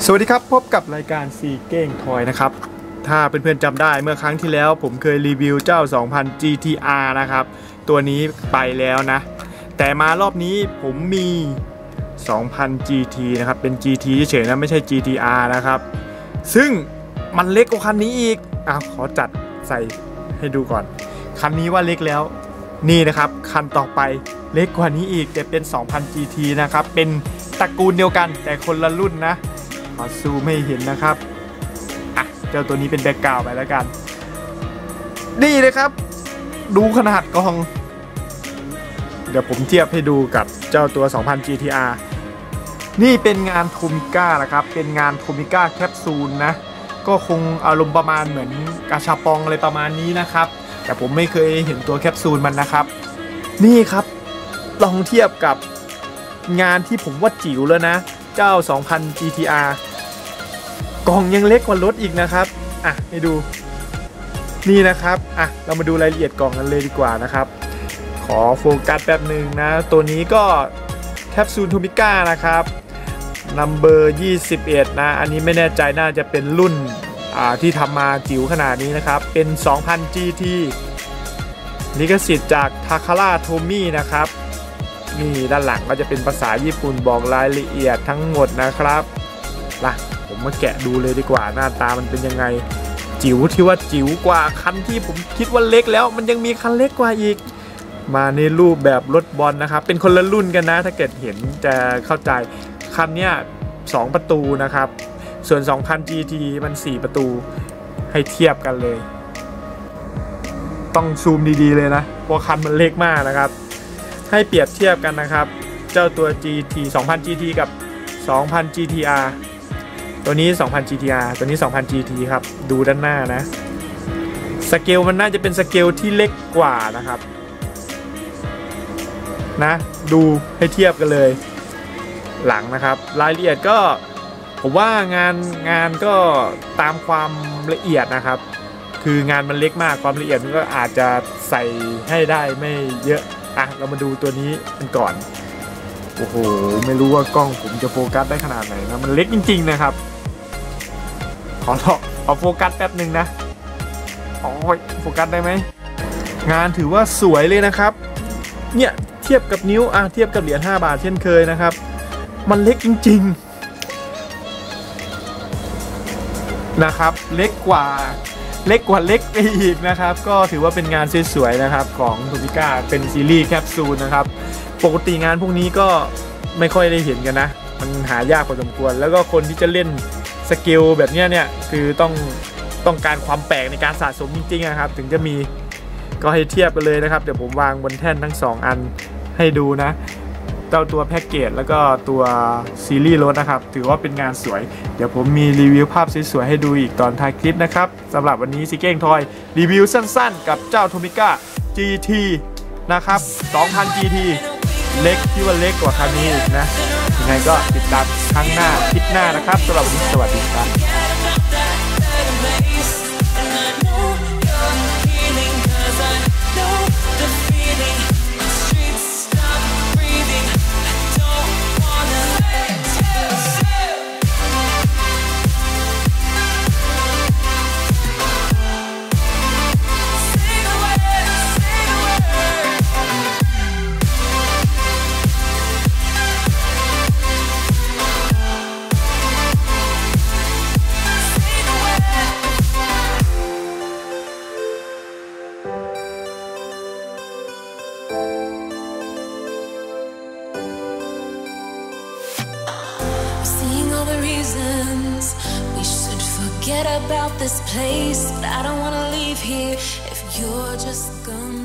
สวัสดีครับพบกับรายการซีเก้งทอยนะครับถ้าเพื่อนๆจำได้เมื่อครั้งที่แล้วผมเคยรีวิวเจ้า 2000 GTR นะครับตัวนี้ไปแล้วนะแต่มารอบนี้ผมมี 2000 GT นะครับเป็น GT เฉยๆนะไม่ใช่ GTR นะครับซึ่งมันเล็กกว่าคันนี้อีกขอจัดใส่ให้ดูก่อนคันนี้ว่าเล็กแล้วนี่นะครับคันต่อไปเล็กกว่านี้อีกแต่เป็น 2000 GT นะครับเป็นตระกูลเดียวกันแต่คนละรุ่นนะขอซูมให้เห็นนะครับเจ้าตัวนี้เป็นแบ็คกราวด์ไปแล้วกันนี่เลยครับดูขนาดกล่องเดี๋ยวผมเทียบให้ดูกับเจ้าตัว 2000 GTR นี่เป็นงานโทมิก้านะครับเป็นงานโทมิก้าแคปซูลนะก็คงอารมณ์ประมาณเหมือนกาชาปองอะไรประมาณนี้นะครับแต่ผมไม่เคยเห็นตัวแคปซูลมันนะครับนี่ครับลองเทียบกับงานที่ผมว่าจิ๋วแล้วนะเจ้า 2000 GTR กล่องยังเล็กกว่ารถอีกนะครับให้ดูนี่นะครับเรามาดูรายละเอียดกล่องกันเลยดีกว่านะครับขอโฟกัสแป๊บหนึ่งนะตัวนี้ก็แคปซูลโทมิก้านะครับนัมเบอร์21นะอันนี้ไม่แน่ใจน่าจะเป็นรุ่นที่ทำมาจิ๋วขนาดนี้นะครับเป็น 2000 GT ลิขสิทธิ์จากทาคาร่าโทมินะครับนี่ด้านหลังก็จะเป็นภาษาญี่ปุ่นบอกรายละเอียดทั้งหมดนะครับผมมาแกะดูเลยดีกว่าหน้าตามันเป็นยังไงจิ๋วที่ว่าจิ๋วกว่าคันที่ผมคิดว่าเล็กแล้วมันยังมีคันเล็กกว่าอีกมาในรูปแบบรถบอลนะครับเป็นคนละรุ่นกันนะถ้าเกิดเห็นจะเข้าใจคันเนี้ย2ประตูนะครับส่วน 2000 GT มัน4ประตูให้เทียบกันเลยต้องซูมดีๆเลยนะเพราะคันมันเล็กมากนะครับให้เปรียบเทียบกันนะครับเจ้าตัว GT 2000 GT กับ 2000 GTR ตัวนี้ 2000 GTR ตัวนี้ 2000 GT ครับดูด้านหน้านะสเกลมันน่าจะเป็นสเกลที่เล็กกว่านะครับนะดูให้เทียบกันเลยหลังนะครับรายละเอียดก็ผมว่างานก็ตามความละเอียดนะครับคืองานมันเล็กมากความละเอียดมันก็อาจจะใส่ให้ได้ไม่เยอะเรามาดูตัวนี้กันก่อนโอ้โหไม่รู้ว่ากล้องผมจะโฟกัสได้ขนาดไหนนะมันเล็กจริงๆนะครับขอโฟกัสแป๊บหนึ่งนะโฟกัสได้ไหมงานถือว่าสวยเลยนะครับเนี่ยเทียบกับนิ้วเทียบกับเหรียญ5 บาทเช่นเคยนะครับมันเล็กจริงๆนะครับเล็กกว่าเล็กไปอีกนะครับก็ถือว่าเป็นงานสวยๆนะครับของโทมิก้าเป็นซีรีส์แคปซูลนะครับปกติงานพวกนี้ก็ไม่ค่อยได้เห็นกันนะมันหายากพอสมควรแล้วก็คนที่จะเล่นสเกลแบบนี้เนี่ยคือต้องการความแปลกในการสะสมจริงๆนะครับถึงจะมีก็ให้เทียบกันเลยนะครับเดี๋ยวผมวางบนแท่นทั้ง2อันให้ดูนะเจ้าตัวแพ็กเกจแล้วก็ตัวซีรีส์รถนะครับถือว่าเป็นงานสวยเดี๋ยวผมมีรีวิวภาพสวยๆให้ดูอีกตอนท้ายคลิปนะครับสำหรับวันนี้ซีเก้งทอยรีวิวสั้นๆกับเจ้าโทมิก้า GT นะครับ 2000 GT เล็กที่ว่าเล็กกว่าคันนี้อีกนะยังไงก็ติดตามครั้งหน้าคลิปหน้านะครับสำหรับวันนี้สวัสดีครับ We should forget about this place, but I don't wanna leave here if you're just gone.